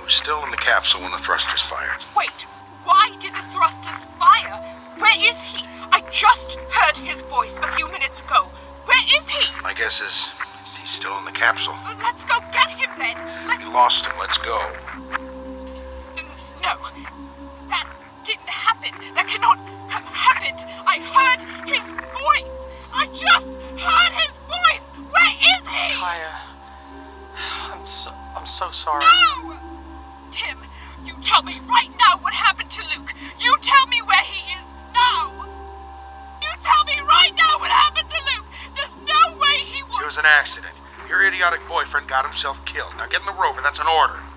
was still in the capsule when the thrusters fired. Wait, why did the thrusters fire? Where is he? I just heard his voice a few minutes ago. Where is he? My guess is he's still in the capsule. Let's go get him then. We lost him. Let's go. No, that didn't happen. That cannot have happened. I heard his voice. I just heard his voice. Where is he? Kaya, I'm so sorry. No! Tim, you tell me right now what happened to Luke. You tell me where he is now. You tell me right now what happened to Luke. There's no way he would. It was an accident. Your idiotic boyfriend got himself killed. Now get in the rover. That's an order.